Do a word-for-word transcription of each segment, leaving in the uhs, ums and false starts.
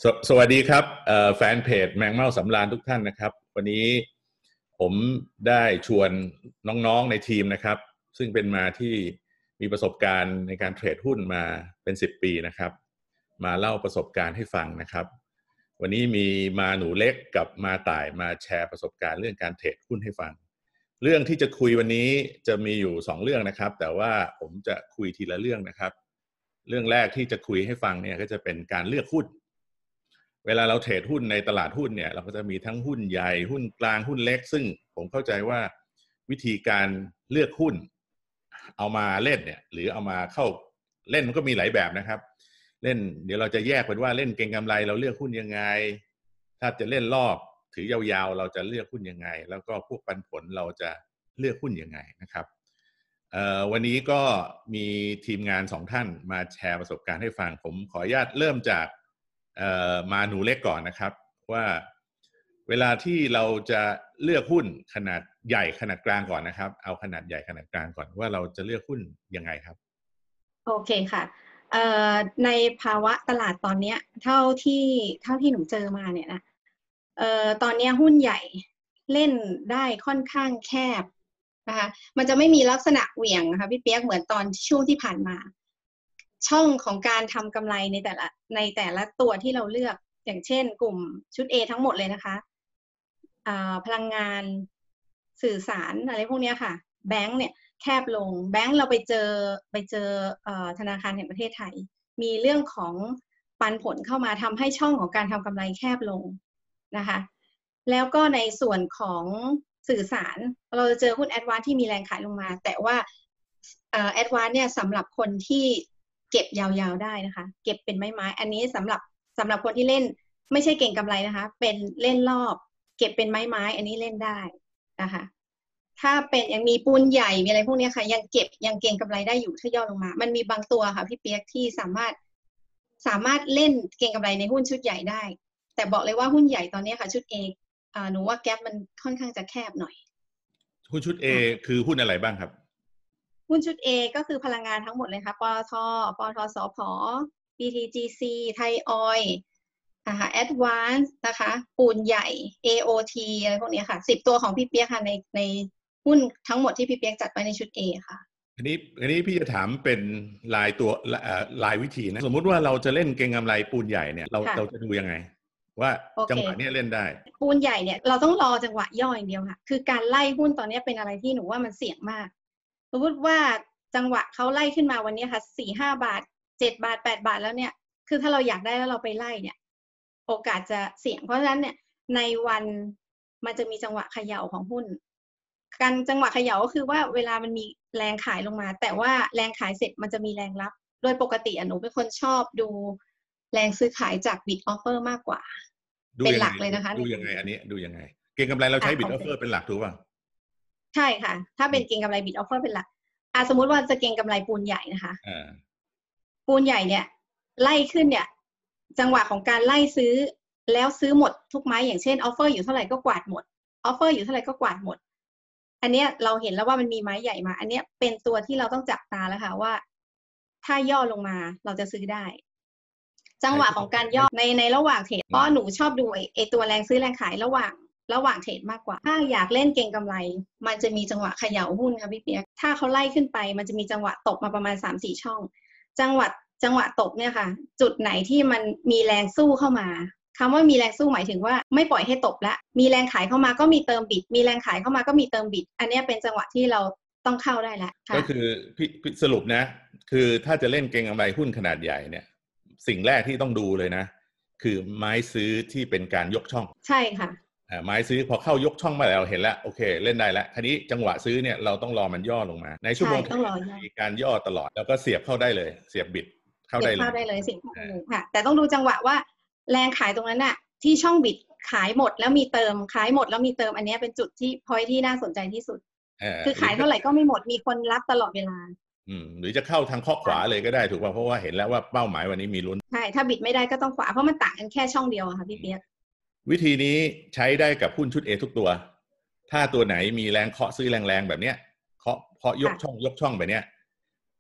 สสวัสดีครับแฟนเพจแมงเม่าสำราญทุกท่านนะครับวันนี้ผมได้ชวนน้องๆในทีมนะครับซึ่งเป็นมาที่มีประสบการณ์ในการเทรดหุ้นมาเป็นสิบปีนะครับมาเล่าประสบการณ์ให้ฟังนะครับวันนี้มีมาหนูเล็กกับมาต่ายมาแชร์ประสบการณ์เรื่องการเทรดหุ้นให้ฟังเรื่องที่จะคุยวันนี้จะมีอยู่สองเรื่องนะครับแต่ว่าผมจะคุยทีละเรื่องนะครับเรื่องแรกที่จะคุยให้ฟังเนี่ยก็จะเป็นการเลือกหุ้นเวลาเราเทรดหุ้นในตลาดหุ้นเนี่ยเราก็จะมีทั้งหุ้นใหญ่หุ้นกลางหุ้นเล็กซึ่งผมเข้าใจว่าวิธีการเลือกหุ้นเอามาเล่นเนี่ยหรือเอามาเข้าเล่นมันก็มีหลายแบบนะครับเล่นเดี๋ยวเราจะแยกเป็นว่าเล่นเก็งกำไรเราเลือกหุ้นยังไงถ้าจะเล่นรอบถือยาวๆเราจะเลือกหุ้นยังไงแล้วก็พวกปันผลเราจะเลือกหุ้นยังไงนะครับวันนี้ก็มีทีมงานสองท่านมาแชร์ประสบการณ์ให้ฟังผมขออนุญาตเริ่มจากมาหนูเล็กก่อนนะครับว่าเวลาที่เราจะเลือกหุ้นขนาดใหญ่ขนาดกลางก่อนนะครับเอาขนาดใหญ่ขนาดกลางก่อนว่าเราจะเลือกหุ้นยังไงครับโอเคค่ะในภาวะตลาดตอนนี้เท่าที่เท่าที่หนูเจอมาเนี่ยนะตอนนี้หุ้นใหญ่เล่นได้ค่อนข้างแคบนะคะมันจะไม่มีลักษณะเหวี่ยงนะคะพี่เปียกเหมือนตอนช่วงที่ผ่านมาช่องของการทำกำไรในแต่ละในแต่ละตัวที่เราเลือกอย่างเช่นกลุ่มชุด A ทั้งหมดเลยนะคะพลังงานสื่อสารอะไรพวกนี้ค่ะแบงก์เนี่ยแคบลงแบงก์เราไปเจอไปเจอธนาคารแห่งประเทศไทยมีเรื่องของปันผลเข้ามาทำให้ช่องของการทำกำไรแคบลงนะคะแล้วก็ในส่วนของสื่อสารเราจะเจอหุ้นแอดวานซ์ที่มีแรงขายลงมาแต่ว่าแอดวานซ์เนี่ยสำหรับคนที่เก็บยาวๆได้นะคะเก็บเป็นไม้ๆอันนี้สำหรับสำหรับคนที่เล่นไม่ใช่เก่งกำไรนะคะเป็นเล่นรอบเก็บเป็นไม้ๆอันนี้เล่นได้นะคะถ้าเป็นยังมีปูนใหญ่มีอะไรพวกนี้ค่ะยังเก็บยังเก็งกำไรได้อยู่ถ้าย่อลงมามันมีบางตัวค่ะพี่เปียกที่สามารถสามารถเล่นเก็งกำไรในหุ้นชุดใหญ่ได้แต่บอกเลยว่าหุ้นใหญ่ตอนนี้ค่ะชุด A อ่าหนูว่าแก๊ปมันค่อนข้างจะแคบหน่อยหุ้นชุด A คือหุ้นอะไรบ้างครับหุ้นชุด A ก็คือพลังงานทั้งหมดเลยค่ะปตทปตทสผ บี ที จี ซี ไทยออยล์นะคะแอดวานซ์นะคะปูนใหญ่ เอ โอ ที อะไรพวกนี้ค่ะสิบตัวของพี่เปียกค่ะในในหุ้นทั้งหมดที่พี่เปียกจัดไว้ในชุด A ค่ะอันนี้อันนี้พี่จะถามเป็นรายตัวรายวิธีนะสมมุติว่าเราจะเล่นเก็งกำไรปูนใหญ่เนี่ยเราเราจะดูยังไงว่าจังหวะนี้เล่นได้ปูนใหญ่เนี่ยเราต้องรอจังหวะย่ออย่างเดียวค่ะคือการไล่หุ้นตอนนี้เป็นอะไรที่หนูว่ามันเสี่ยงมากสมมติว่าจังหวะเขาไล่ขึ้นมาวันนี้ค่ะสี่ห้าบาทเจ็ดบาทแปดบาทแล้วเนี่ยคือถ้าเราอยากได้แล้วเราไปไล่เนี่ยโอกาสจะเสี่ยงเพราะฉะนั้นเนี่ยในวันมันจะมีจังหวะเขย่าของหุ้นการจังหวะเขย่าก็คือว่าเวลามันมีแรงขายลงมาแต่ว่าแรงขายเสร็จมันจะมีแรงรับโดยปกติหนูเป็นคนชอบดูแรงซื้อขายจาก bid offer มากกว่าเป็นหลักเลยนะคะดูยังไงอันนี้ดูยังไงเก็งกำไรเราใช้ bid offer เป็นหลักถูกป่ะใช่ค่ะถ้าเป็นเก็งกำไร bid offer เป็นหลักอ่ะสมมุติว่าจะเก็งกำไรปูนใหญ่นะคะปูนใหญ่เนี่ยไล่ขึ้นเนี่ยจังหวะของการไล่ซื้อแล้วซื้อหมดทุกไม้อย่างเช่นออฟเฟอร์อยู่เท่าไหร่ก็กวาดหมดออฟเฟอร์อยู่เท่าไหร่ก็กวาดหมดอันเนี้ยเราเห็นแล้วว่ามันมีไม้ใหญ่มาอันเนี้ยเป็นตัวที่เราต้องจับตาแล้วค่ะว่าถ้าย่อลงมาเราจะซื้อได้จังหวะของการย่อในในระหว่างเทรดเพราะหนูชอบดูไอตัวแรงซื้อแรงขายระหว่างระหว่างเทรดมากกว่าถ้าอยากเล่นเก็งกำไรมันจะมีจังหวะเขย่าหุ้นค่ะพี่เปียกถ้าเขาไล่ขึ้นไปมันจะมีจังหวะตกมาประมาณ สามสี่ ช่องจังหวะจังหวะตกเนี่ยค่ะจุดไหนที่มันมีแรงสู้เข้ามาคำว่ามีแรงสู้หมายถึงว่าไม่ปล่อยให้ตกละมีแรงขายเข้ามาก็มีเติมบิดมีแรงขายเข้ามาก็มีเติมบิดอันนี้เป็นจังหวะที่เราต้องเข้าได้แล้วก็คือพี่สรุปนะคือถ้าจะเล่นเก็งกำไรหุ้นขนาดใหญ่เนี่ยสิ่งแรกที่ต้องดูเลยนะคือไม้ซื้อที่เป็นการยกช่องใช่ค่ะไม้ซื้อพอเข้ายกช่องมาแล้วเห็นแล้วโอเคเล่นได้แล้วทีนี้จังหวะซื้อเนี่ยเราต้องรอมันย่อลงมาในชั่วโมงต้องรอมีการย่อตลอดแล้วก็เสียบเข้าได้เลยเสียบบิดเข้าได้เลยเข้าได้เลยสิ่งที่หนึ่งค่ะแต่ต้องดูจังหวะว่าแรงขายตรงนั้นน่ะที่ช่องบิดขายหมดแล้วมีเติมขายหมดแล้วมีเติมอันนี้เป็นจุดที่พอยที่น่าสนใจที่สุดคือขายเท่าไหร่ก็ไม่หมดมีคนรับตลอดเวลาอืมหรือจะเข้าทางข้อขวาเลยก็ได้ถูกป่ะเพราะว่าเห็นแล้วว่าเป้าหมายวันนี้มีลุ้นใช่ถ้าบิดไม่ได้ก็ต้องขวาเพราะมันต่างกันแค่ช่องเดียวค่ะพี่เปียกวิธีนี้ใช้ได้กับหุ้นชุด A ทุกตัวถ้าตัวไหนมีแรงเคาะซื้อแรงๆแบบเนี้ยเคาะเคาะยกช่องยกช่องแบบเนี้ย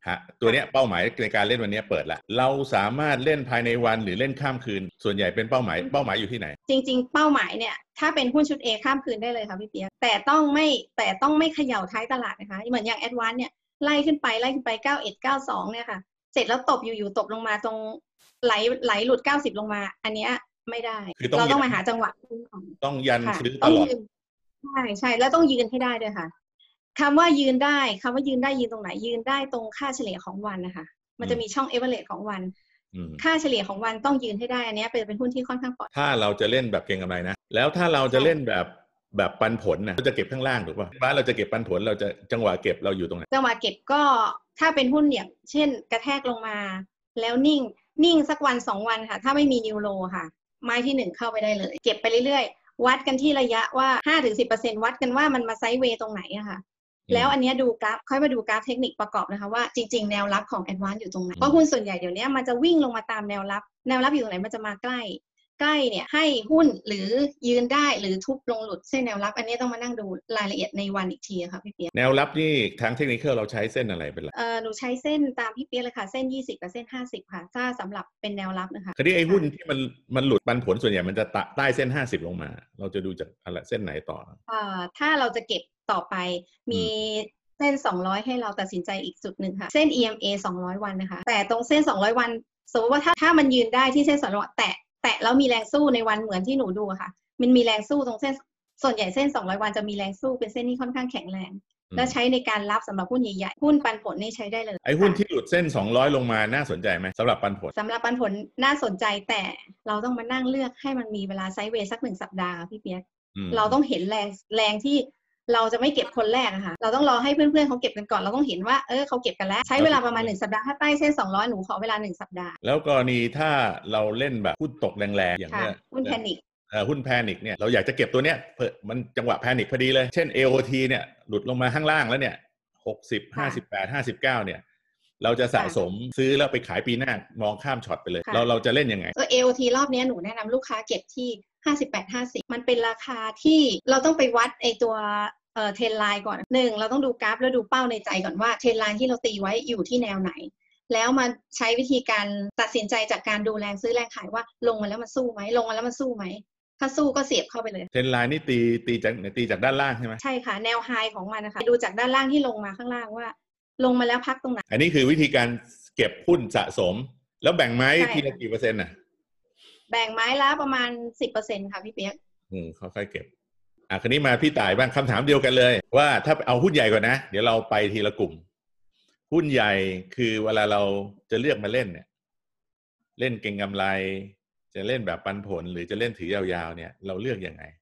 ฮะตัวเนี้ยเป้าหมายในการเล่นวันนี้เปิดละเราสามารถเล่นภายในวันหรือเล่นข้ามคืนส่วนใหญ่เป็นเป้าหมายเป้าหมายอยู่ที่ไหนจริงๆเป้าหมายเนี่ยถ้าเป็นหุ้นชุด A ข้ามคืนได้เลยค่ะพี่เปียกแต่ต้องไม่แต่ต้องไม่เขย่าท้ายตลาดนะคะเหมือนอย่าง Advance เนี่ยไล่ขึ้นไปไล่ขึ้นไปเก้าสิบเอ็ด เก้าสิบสองเนี่ยค่ะเสร็จแล้วตบอยู่ๆตบลงมาตรงไหลไหลหลุดเก้าสิบลงมาอันเนี้ยไม่ได้เราต้องมาหาจังหวะต้องยันซื้อตลอดใช่ใช่แล้วต้องยืนให้ได้ด้วยค่ะคำว่ายืนได้คำว่ายืนได้ยืนตรงไหนยืนได้ตรงค่าเฉลี่ยของวันนะคะมันจะมีช่อง average ของวันค่าเฉลี่ยของวันต้องยืนให้ได้อันนี้เป็นเป็นหุ้นที่ค่อนข้างปลอดถ้าเราจะเล่นแบบเก็งกำไรนะแล้วถ้าเราจะเล่นแบบแบบปันผลนะเราจะเก็บข้างล่างถูกป่ะบ้านเราจะเก็บปันผลเราจะจังหวะเก็บเราอยู่ตรงไหนจังหวะเก็บก็ถ้าเป็นหุ้นอย่างเช่นกระแทกลงมาแล้วนิ่งนิ่งสักวันสองวันค่ะถ้าไม่มีนิวโลค่ะไม้ที่หนึ่งเข้าไปได้เลยเก็บไปเรื่อยๆวัดกันที่ระยะว่า ห้าถึงสิบเปอร์เซ็นต์ วัดกันว่ามันมาไซด์เวย์ตรงไหนอะค่ะแล้วอันนี้ดูกราฟค่อยมาดูกราฟเทคนิคประกอบนะคะว่าจริงๆแนวรับของ Advance อยู่ตรงไหนเพราะหุ้นส่วนใหญ่เดี๋ยวนี้มันจะวิ่งลงมาตามแนวรับแนวรับอยู่ตรงไหนมันจะมาใกล้ใกล้เนี่ยให้หุ้นหรือยืนได้หรือทุบลงหลุดเส้นแนวรับอันนี้ต้องมานั่งดูรายละเอียดในวันอีกทีค่ะพี่เปียกแนวรับนี่ทางเทคนิคเราใช้เส้นอะไรเป็นหลักเอ่อหนูใช้เส้นตามพี่เปียกเลยค่ะเส้นยี่สิบกับเส้นห้าสิบค่ะถ้าสำหรับเป็นแนวรับนะคะคราวนี้ไอ้หุ้นที่มันมันหลุดปันผลส่วนใหญ่มันจะใต้เส้นห้าสิบลงมาเราจะดูจากอะไรเส้นไหนต่อเอ่อถ้าเราจะเก็บต่อไปมีเส้นสองร้อยให้เราตัดสินใจอีกจุดหนึ่งค่ะเส้น อี เอ็ม เอ สองร้อยวันนะคะแต่ตรงเส้นสองร้อยวันสมมติว่าถ้าถ้ามันยืนได้ที่เส้นสองร้อยวันแตะแตะแล้วมีแรงสู้ในวันเหมือนที่หนูดูค่ะมันมีแรงสู้ตรงเส้นส่วนใหญ่เส้นสองร้อยวันจะมีแรงสู้เป็นเส้นที่ค่อนข้างแข็งแรงและใช้ในการรับสำหรับหุ้นใหญ่ๆหุ้นปันผลนี่ใช้ได้เลยไอ้หุ้นที่หลุดเส้นสองร้อยลงมาน่าสนใจไหมสำหรับปันผลสำหรับปันผลน่าสนใจแต่เราต้องมานั่งเลือกให้มันมีเวลาไซด์เวย์สักหนึ่งสัปดาห์พี่เปียกเราต้องเห็นแรงแรงที่เราจะไม่เก็บคนแรกอะค่ะเราต้องรอให้เพื่อนๆเขาเก็บกันก่อนเราต้องเห็นว่าเออเขาเก็บกันแล้วใช้เวลาประมาณหนึ่งสัปดาห์ถ้าใต้เส้นสองร้อยหนูขอเวลาหนึ่งสัปดาห์แล้วกรณีถ้าเราเล่นแบบหุ้นตกแรงๆอย่างเนี้ยหุ้นแพนิคหุ้นแพนิคเนี่ยเราอยากจะเก็บตัวเนี้ยมันจังหวะแพนิคพอดีเลยเช่น เอ โอ ที เนี่ยหลุดลงมาข้างล่างแล้วเนี่ยหกสิบ ห้าสิบแปด ห้าสิบเก้าเนี่ยเราจะสะสมซื้อแล้วไปขายปีหน้ามองข้ามช็อตไปเลยเราเราจะเล่นยังไงเออ เอ โอ ที รอบนี้หนูแนะนำลูกค้าเก็บที่ห้าสิบแปด ห้าสิบมันเป็นราคาที่เราต้องไปวัดไอตัวเอ่อเทรนไลน์ก่อนหนึ่งเราต้องดูกราฟแล้วดูเป้าในใจก่อนว่าเทรนไลน์ที่เราตีไว้อยู่ที่แนวไหนแล้วมาใช้วิธีการตัดสินใจจากการดูแรงซื้อแรงขายว่าลงมาแล้วมันสู้ไหมลงมาแล้วมันสู้ไหมถ้าสู้ก็เสียบเข้าไปเลยเทรนไลน์นี่ตีตีจากตีจากด้านล่างใช่ไหมใช่ค่ะแนวไฮของมันนะคะดูจากด้านล่างที่ลงมาข้างล่างว่าลงมาแล้วพักตรงไหนอันนี้คือวิธีการเก็บหุ้นสะสมแล้วแบ่งไม้ทีละกี่เปอร์เซ็นต์น่ะแบ่งไม้ละประมาณ สิบเปอร์เซ็นต์ ค่ะพี่เปี๊ยกอืมค่อยๆเก็บอ่ะคราวนี้มาพี่ต่ายบ้างคำถามเดียวกันเลยว่าถ้าเอาหุ้นใหญ่ก่อนนะเดี๋ยวเราไปทีละกลุ่มหุ้นใหญ่คือเวลาเราจะเลือกมาเล่นเนี่ยเล่นเก็งกำไรจะเล่นแบบปันผลหรือจะเล่นถือยาวๆเนี่ยเราเลือกยังไง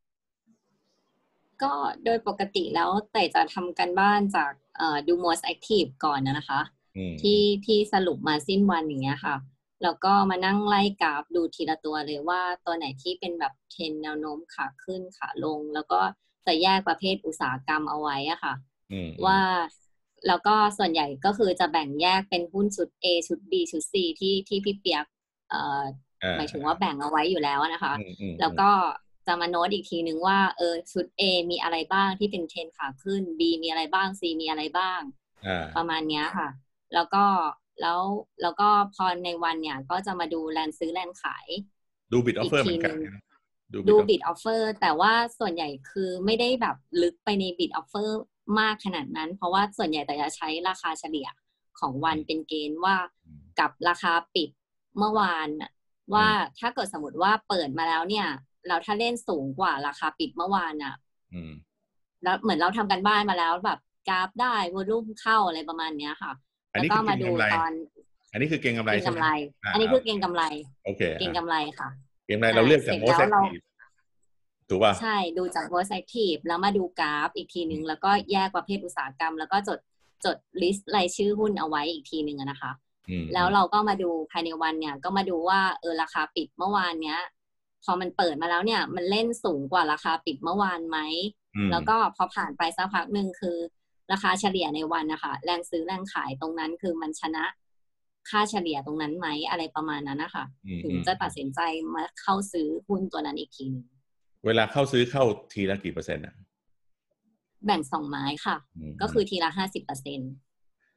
ก็โดยปกติแล้วแต่จะทำกันบ้านจากดู most active ก่อนนะคะที่ที่สรุปมาสิ้นวันอย่างเงี้ยค่ะแล้วก็มานั่งไล่กราฟดูทีละตัวเลยว่าตัวไหนที่เป็นแบบเทรนแนวโน้มขาขึ้นขาลงแล้วก็จะแยกประเภทอุตสาหกรรมเอาไว้อะค่ะว่าแล้วก็ส่วนใหญ่ก็คือจะแบ่งแยกเป็นหุ้นชุด A ชุด B ชุด C ที่ที่พี่เปียกเอ่อหมายถึงว่าแบ่งเอาไว้อยู่แล้วนะคะแล้วก็จะมาโน้ตอีกทีนึงว่าเออชุด A มีอะไรบ้างที่เป็นเทรนขาขึ้น B มีอะไรบ้าง C มีอะไรบ้างประมาณนี้ค่ะแล้วก็แล้วแล้วก็พอในวันเนี่ยก็จะมาดูแลนซื้อแลนขายดูบิดออฟเฟอร์เหมือนกันดูบิดออฟเฟอร์แต่ว่าส่วนใหญ่คือไม่ได้แบบลึกไปในบิดออฟเฟอร์มากขนาดนั้นเพราะว่าส่วนใหญ่แต่จะใช้ราคาเฉลี่ยของวันเป็นเกณฑ์ว่ากับราคาปิดเมื่อวานว่าถ้าเกิดสมมติว่าเปิดมาแล้วเนี่ยเราถ้าเล่นสูงกว่าราคาปิดเมื่อวานอ่ะแล้วเหมือนเราทำกันบ้านมาแล้วแบบกราฟได้วอลุ่มเข้าอะไรประมาณเนี้ยค่ะแล้วก็มาดูตอนอันนี้คือเก็งกำไรใช่ไหมอันนี้คือเก็งกำไรโอเคเก็งกำไรค่ะเก็งกำไรเราเลือกจาก most active ถูกป่ะใช่ดูจาก most active แล้วมาดูกราฟอีกทีนึงแล้วก็แยกประเภทอุตสาหกรรมแล้วก็จดจดลิสต์รายชื่อหุ้นเอาไว้อีกทีนึงนะคะแล้วเราก็มาดูภายในวันเนี่ยก็มาดูว่าเออราคาปิดเมื่อวานเนี้ยพอมันเปิดมาแล้วเนี่ยมันเล่นสูงกว่าราคาปิดเมื่อวานไหมแล้วก็พอผ่านไปสักพักนึงคือราคาเฉลี่ยในวันนะคะแรงซื้อแรงขายตรงนั้นคือมันชนะค่าเฉลี่ยตรงนั้นไหมอะไรประมาณนั้นนะคะถึงจะตัดสินใจมาเข้าซื้อหุ้นตัวนั้นอีกทีนึงเวลาเข้าซื้อเข้าทีละกี่เปอร์เซ็นต์อ่ะแบ่งสองไม้ค่ะก็คือทีละห้าสิบเปอร์เซ็นต์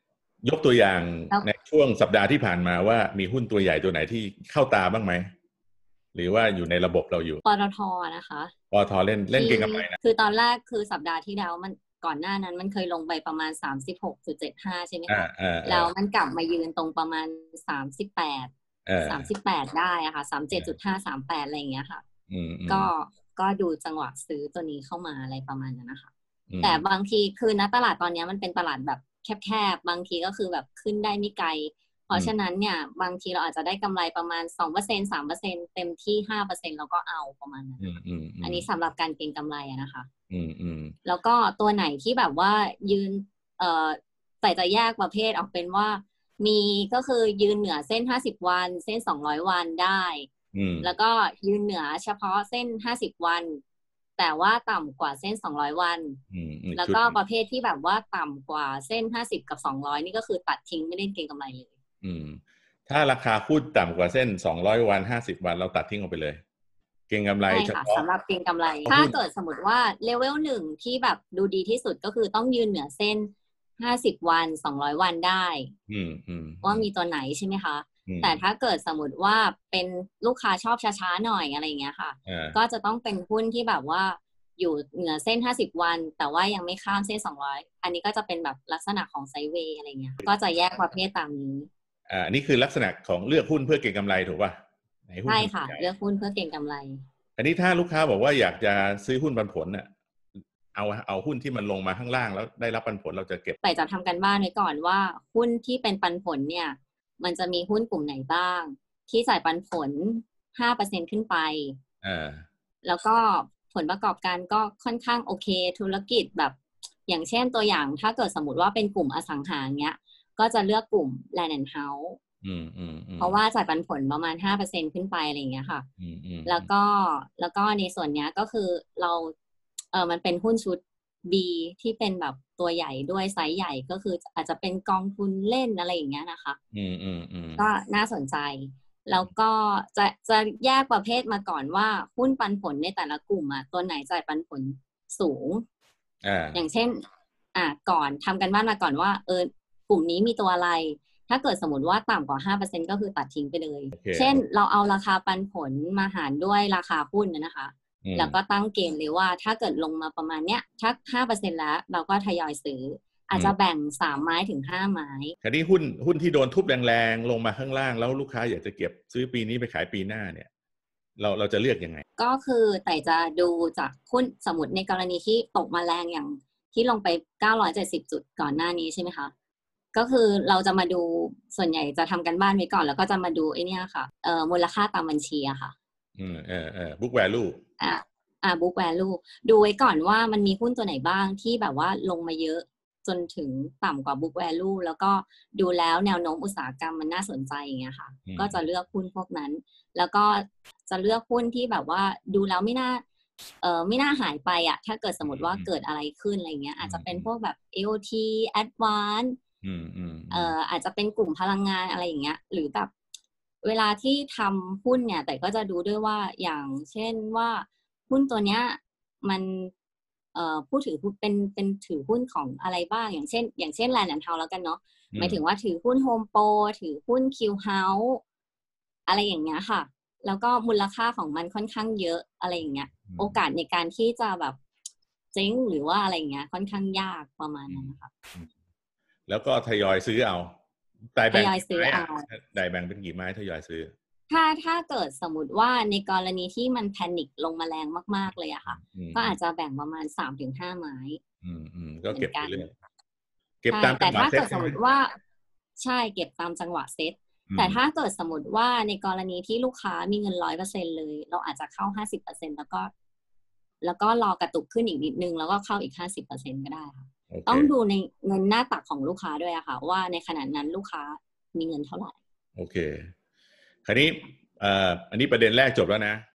ยกตัวอย่างในช่วงสัปดาห์ที่ผ่านมาว่ามีหุ้นตัวใหญ่ตัวไหนที่เข้าตาบ้างไหมหรือว่าอยู่ในระบบเราอยู่ปตท.นะคะปตท.เล่นเล่นเก็งกำไรนะคือตอนแรกคือสัปดาห์ที่แล้วมันก่อนหน้านั้นมันเคยลงไปประมาณ สามสิบหกจุดเจ็ดห้า ใช่ไหมคะแล้วมันกลับมายืนตรงประมาณสามสิบแปดสามสิบแปดได้อะค่ะ สามสิบเจ็ดจุดห้า สามสิบแปดอะไรอย่างเงี้ยค่ะก็ก็ดูจังหวะซื้อตัวนี้เข้ามาอะไรประมาณนั้นนะคะแต่บางทีคือณตลาดตอนนี้มันเป็นตลาดแบบแคบๆบางทีก็คือแบบขึ้นได้ไม่ไกลเพราะฉะนั้นเนี่ยบางทีเราอาจจะได้กำไรประมาณ สองเปอร์เซ็นต์ สามเปอร์เซ็นต์ เต็มที่ ห้าเปอร์เซ็นต์ เราก็เอาประมาณนั้นอันนี้สำหรับการเก็งกำไรอะนะคะแล้วก็ตัวไหนที่แบบว่ายืนเอ่อแต่จะแยกประเภทออกเป็นว่ามีก็คือยืนเหนือเส้นห้าสิบวันเส้นสองร้อยวันได้แล้วก็ยืนเหนือเฉพาะเส้นห้าสิบวันแต่ว่าต่ำกว่าเส้นสองร้อยวันแล้วก็ประเภทที่แบบว่าต่ำกว่าเส้นห้าสิบกับสองร้อยนี่ก็คือตัดทิ้งไม่ได้เก็งกำไรเลยอืมถ้าราคาหุ้นต่ำกว่าเส้นสองร้อยวันห้าสิบวันเราตัดทิ้งออกไปเลยเก็งกำไรเฉพาะสำหรับเก็งกำไรถ้าเกิดสมมติว่าเลเวลหนึ่งที่แบบดูดีที่สุดก็คือต้องยืนเหนือเส้นห้าสิบวันสองร้อยวันได้ว่ามีตัวไหนใช่ไหมคะแต่ถ้าเกิดสมมติว่าเป็นลูกค้าชอบช้าๆหน่อยอะไรอย่างเงี้ยค่ะก็จะต้องเป็นหุ้นที่แบบว่าอยู่เหนือเส้นห้าสิบวันแต่ว่ายังไม่ข้ามเส้นสองร้อยอันนี้ก็จะเป็นแบบลักษณะของไซด์เวย์อะไรเงี้ยก็จะแยกประเภทตามนี้อ่านี่คือลักษณะของเลือกหุ้นเพื่อเก็งกำไรถูกป่ะใช่ค่ะเลือกหุ้นเพื่อเก็งกำไรอันนี้ถ้าลูกค้าบอกว่าอยากจะซื้อหุ้นปันผลเนี่ยเอาเอาหุ้นที่มันลงมาข้างล่างแล้วได้รับปันผลเราจะเก็บแต่จะทำกันบ้านไว้ก่อนว่าหุ้นที่เป็นปันผลเนี่ยมันจะมีหุ้นกลุ่มไหนบ้างที่จ่ายปันผล ห้าเปอร์เซ็นต์ ขึ้นไปอ่าแล้วก็ผลประกอบการก็ค่อนข้างโอเคธุรกิจแบบอย่างเช่นตัวอย่างถ้าเกิดสมมติว่าเป็นกลุ่มอสังหาเนี้ยก็จะเลือกกลุ่ม Land and House อืมอืมเพราะว่าจ่ายปันผลประมาณ ห้าเปอร์เซ็นต์ ขึ้นไปอะไรอย่างเงี้ยค่ะแล้วก็แล้วก็ในส่วนเนี้ยก็คือเราเออมันเป็นหุ้นชุด B ที่เป็นแบบตัวใหญ่ด้วยไซส์ใหญ่ก็คืออาจจะเป็นกองทุนเล่นอะไรอย่างเงี้ยนะคะอืมอืมอืมก็น่าสนใจแล้วก็จะจะแยกประเภทมาก่อนว่าหุ้นปันผลในแต่ละกลุ่มอ่ะตัวไหนจ่ายปันผลสูงอ่าอย่างเช่นอ่าก่อนทำกันบ้านมาก่อนว่าเออกลุ่มนี้มีตัวอะไรถ้าเกิดสมมติว่าต่ำกว่า ห้าเปอร์เซ็นต์ ก็คือตัดทิ้งไปเลย okay. เช่นเราเอาราคาปันผลมาหารด้วยราคาหุ้นนะคะแล้วก็ตั้งเกณฑ์เลยว่าถ้าเกิดลงมาประมาณเนี้ยถ้า ห้าเปอร์เซ็นต์ แล้วเราก็ทยอยซื้ออาจจะแบ่งสามไม้ถึงห้าไม้คราวนี้หุ้นหุ้นที่โดนทุบแรงๆลงมาข้างล่างแล้วลูกค้าอยากจะเก็บซื้อปีนี้ไปขายปีหน้าเนี่ยเราเราจะเลือกยังไงก็คือแต่จะดูจากหุ้นสมมุติในกรณีที่ตกมาแรงอย่างที่ลงไปเก้าร้อยเจ็ดสิบจุดก่อนหน้านี้ใช่ไหมคะก็คือเราจะมาดูส่วนใหญ่จะทำกันบ้านไว้ก่อนแล้วก็จะมาดูไอ้นี่ค่ะเอ่อมูลค่าตามบัญชีอะค่ะอืมเออเออ book value อ่าอ่า book value ดูไว้ก่อนว่ามันมีหุ้นตัวไหนบ้างที่แบบว่าลงมาเยอะจนถึงต่ำกว่า book value แล้วก็ดูแล้วแนวโน้มอุตสาหกรรมมันน่าสนใจอย่างเงี้ยค่ะก็จะเลือกหุ้นพวกนั้นแล้วก็จะเลือกหุ้นที่แบบว่าดูแล้วไม่น่าเอ่อไม่น่าหายไปอ่ะถ้าเกิดสมมติว่าเกิดอะไรขึ้นอะไรเงี้ยอาจจะเป็นพวกแบบ เอ โอ ที Advance เอ่ออาจจะเป็นกลุ่มพลังงานอะไรอย่างเงี้ยหรือแบบเวลาที่ทำหุ้นเนี่ยแต่ก็จะดูด้วยว่าอย่างเช่นว่าหุ้นตัวเนี้ยมันเอ่อผู้ถือหุ้นเป็นเป็นถือหุ้นของอะไรบ้างอย่างเช่นอย่างเช่น Land and House แล้วกันเนาะหมายถึงว่าถือหุ้น Home Pro ถือหุ้น Q House อะไรอย่างเงี้ยค่ะแล้วก็มูลค่าของมันค่อนข้างเยอะอะไรอย่างเงี้ยโอกาสในการที่จะแบบเจ๊งหรือว่าอะไรอย่างเงี้ยค่อนข้างยากประมาณนั้นนะคะแล้วก็ทยอยซื้อเอาทยอยซื้อเอาได้แบ่งเป็นกี่ไม้ทยอยซื้อถ้าถ้าเกิดสมมติว่าในกรณีที่มันแพนิคลงมาแรงมากๆเลยอะค่ะก็อาจจะแบ่งประมาณ สามถึงห้า ไม้อืมอืมก็เก็บไปเรื่อยเก็บตามแต่ถ้าเกิดสมมติว่าใช่เก็บตามจังหวะเซตแต่ถ้าเกิดสมมติว่าในกรณีที่ลูกค้ามีเงิน ร้อยเปอร์เซ็นต์ เลยเราอาจจะเข้า ห้าสิบเปอร์เซ็นต์ แล้วก็แล้วก็รอกระตุกขึ้นอีกนิดนึงแล้วก็เข้าอีก ห้าสิบเปอร์เซ็นต์ ก็ได้ค่ะ okay. ต้องดูในเงินหน้าตักของลูกค้าด้วยอะค่ะว่าในขณะนั้นลูกค้ามีเงินเท่าไหร่โอเคคราวนี้เอ่ออันนี้ประเด็นแรกจบแล้วนะ